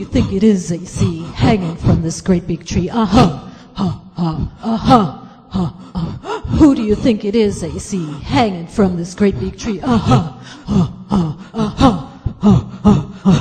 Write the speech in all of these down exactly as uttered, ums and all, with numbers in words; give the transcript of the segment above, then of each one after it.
think it is, A C, hanging from this great big tree? Uh-huh, huh, huh, uh-huh, huh, uh. Who do you think it is, A C, hanging from this great big tree? Uh-huh, huh, huh, uh-huh, huh, huh, huh.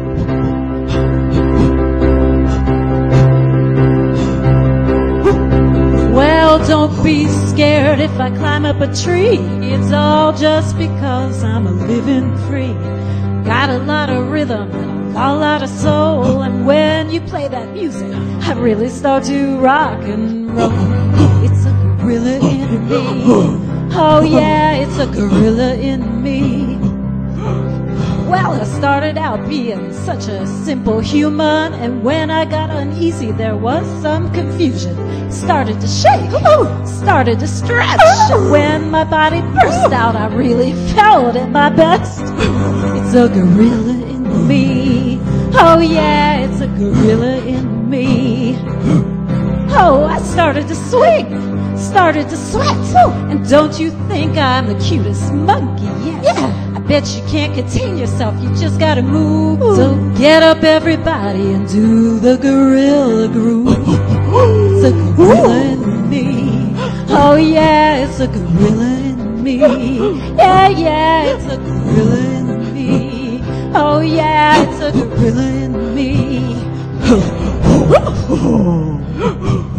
Well, don't be scared if I climb up a tree. It's all just because I'm a living free. Got a lot of rhythm and a lot of soul, and when you play that music, I really start to rock and roll. It's a gorilla in me. Oh yeah, it's a gorilla in me. Well, I started out being such a simple human, and when I got uneasy, there was some confusion. Started to shake, started to stretch, and when my body burst out, I really felt at my best. It's a gorilla in me. Oh yeah, it's a gorilla in me. Oh, I started to swing, started to sweat, and don't you think I'm the cutest monkey yet? Yeah. I bet you can't contain yourself, you just gotta move. So get up everybody and do the gorilla groove. It's a gorilla in me. Oh yeah, it's a gorilla in me. Yeah, yeah, it's a gorilla in me. Oh yeah, it's a gorilla in me.